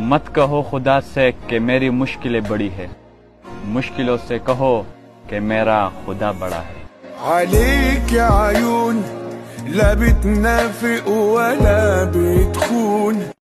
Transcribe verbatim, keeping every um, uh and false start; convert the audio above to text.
मत कहो खुदा से कि मेरी मुश्किलें बड़ी है, मुश्किलों से कहो कि मेरा खुदा बड़ा है। عليك يا عيون لا بتنافق ولا بتخون